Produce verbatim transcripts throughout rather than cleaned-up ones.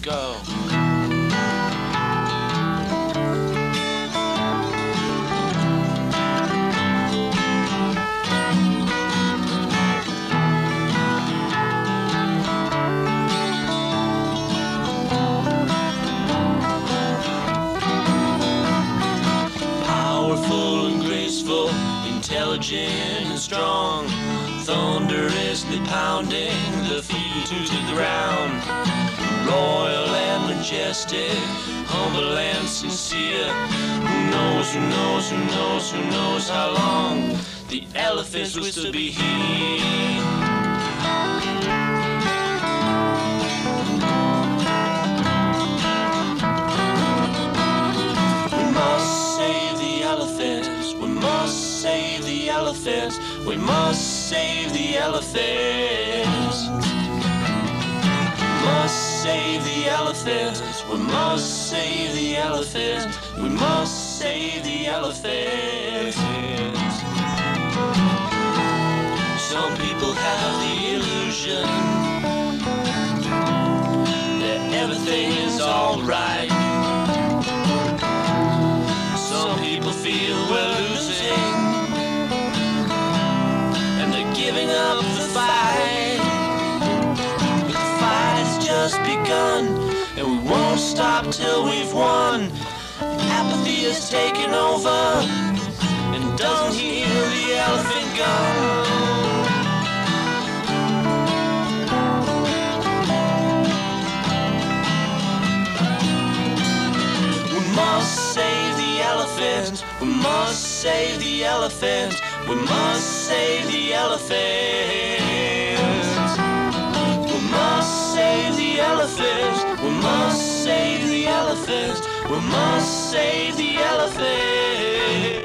go. Powerful and graceful, intelligent and strong, thunderously pounding the feet to the ground. Royal and majestic, humble and sincere. Who knows, who knows, who knows, who knows how long the elephants will still be here. We must save the elephants. We must save the elephants. We must save the elephants. We must save the elephants. We must save the elephants. We must save the elephants. Some people have the illusion that everything is alright. Some people feel we're losing and they're giving up the fight. But the fight has just begun and we won't stop till we've won. Apathy has taken over and doesn't hear the elephant gun. We must save the elephants. We must save the elephants. We must save the elephants. We must save the elephants. We must save the elephants. We must save the elephants.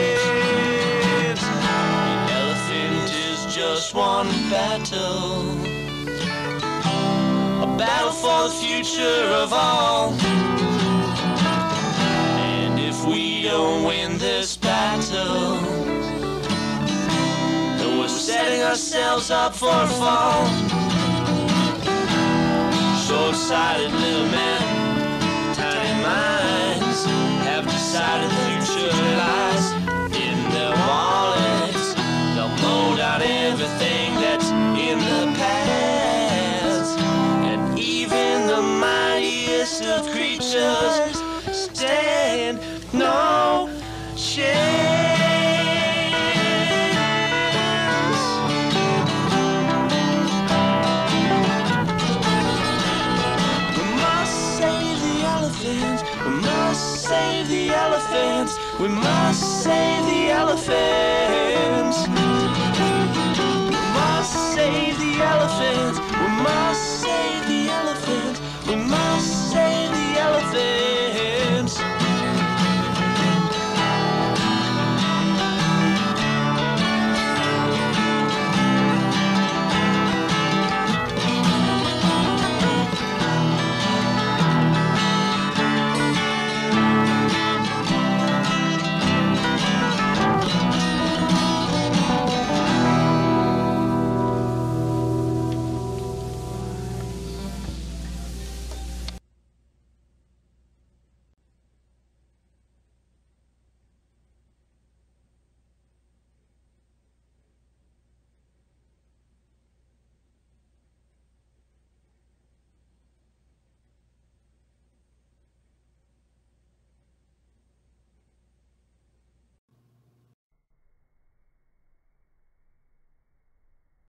The elephant is just one battle, a battle for the future of all. And if we don't win this battle, then we're setting ourselves up for a fall. Short-sighted little men, tiny minds, have decided the future lies in their wallets. They'll mold out everything that's in the past, and even the mightiest of creatures stand no chance. We must save the elephants. We must save the elephants.